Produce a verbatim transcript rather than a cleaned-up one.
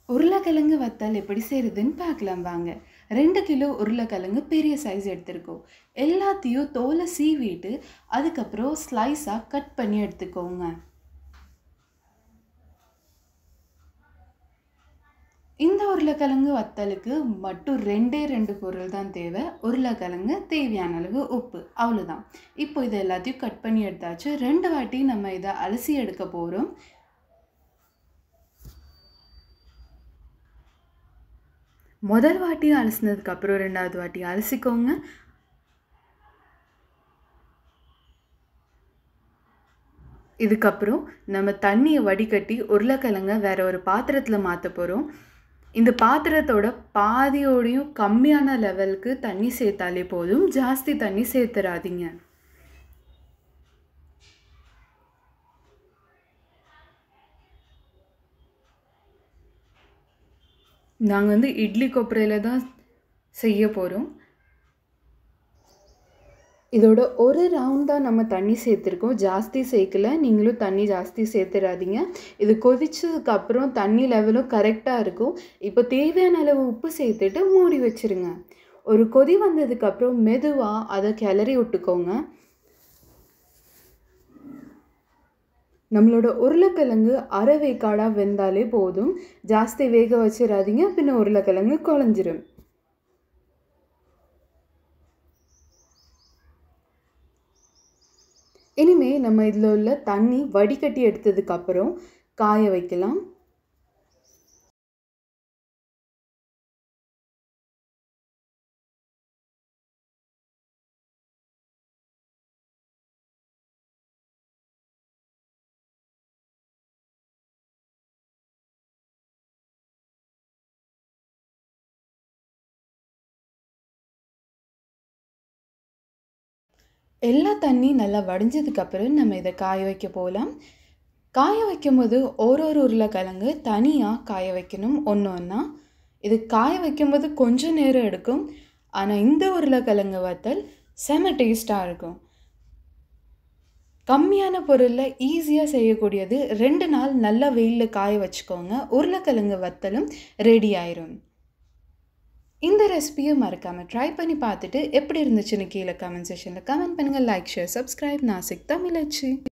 உருளைக்கிழங்கு வத்தல் எப்படி செய்கிறதுன்னு பார்க்கலாம் வாங்க. ரெண்டு கிலோ உருளைக்கிழங்கு பெரிய சைஸ் எடுத்துருக்கோம். எல்லாத்தையும் தோலை சீவிட்டு அதுக்கப்புறம் ஸ்லைஸாக கட் பண்ணி எடுத்துக்கோங்க. இந்த உருளைக்கிழங்கு வத்தலுக்கு மட்டும் ரெண்டே ரெண்டு பொருள் தான் தேவை. உருளைக்கிழங்கு, தேவையான அளவு உப்பு, அவ்வளோதான். இப்போ இதை எல்லாத்தையும் கட் பண்ணி எடுத்தாச்சு. ரெண்டு வாட்டி நம்ம இதை அலசி எடுக்க போகிறோம். முதல் வாட்டி அலசினதுக்கப்புறம் ரெண்டாவது வாட்டி அலசிக்கோங்க. இதுக்கப்புறம் நம்ம தண்ணியை வடிகட்டி உருளைக்கிழங்க வேற ஒரு பாத்திரத்தில் மாற்ற போகிறோம். இந்த பாத்திரத்தோட பாதியோடையும் கம்மியான லெவலுக்கு தண்ணி சேர்த்தாலே போதும், ஜாஸ்தி தண்ணி சேர்த்துறாதீங்க. நாங்கள் வந்து இட்லி கொப்பரையில் தான் செய்ய போகிறோம். இதோட ஒரு ரவுண்ட் தான் நம்ம தண்ணி சேர்த்துருக்கோம், ஜாஸ்தி சேர்க்கல. நீங்களும் தண்ணி ஜாஸ்தி சேர்த்துடாதீங்க. இது கொதிச்சதுக்கப்புறம் தண்ணி லெவலும் கரெக்டாக இருக்கும். இப்போ தேவையான அளவு உப்பு சேர்த்துட்டு மூடி வச்சுருங்க. ஒரு கொதி வந்ததுக்கப்புறம் மெதுவாக அதை கிளறி விட்டுக்கோங்க. நம்மளோட உருளைக்கிழங்கு அரை வேக்காடாக வெந்தாலே போதும், ஜாஸ்தி வேக வச்சிடாதீங்க, பின்ன உருளைக்கிழங்கு குழஞ்சிரும். இனிமேல் நம்ம இதில் உள்ள தண்ணி வடிகட்டி எடுத்ததுக்கப்புறம் காய வைக்கலாம். எல்லா தண்ணி நல்லா வடிஞ்சதுக்கப்புறம் நம்ம இதை காய வைக்க போகலாம். காய வைக்கும் போது ஒரு ஒரு உருளைக்கிழங்கு தனியாக காய வைக்கணும், ஒன்று ஒன்றா. இது காய வைக்கும்போது கொஞ்சம் நேரம் எடுக்கும், ஆனால் இந்த உருளைக்கிழங்கு வத்தல் செம டேஸ்ட்டாக இருக்கும். கம்மியான பொருளில் ஈஸியாக செய்யக்கூடியது. ரெண்டு நாள் நல்லா வெயிலில் காய வச்சுக்கோங்க, உருளைக்கிழங்கு வத்தலும் ரெடி ஆயிரும். இந்த ரெசிபியை மறக்காமல் ட்ரை பண்ணி பார்த்துட்டு எப்படி இருந்துச்சுன்னு கீழே கமெண்ட் செக்ஷனில் கமெண்ட் பண்ணுங்கள். Like, share, subscribe. நாசிக் தமிழச்சி.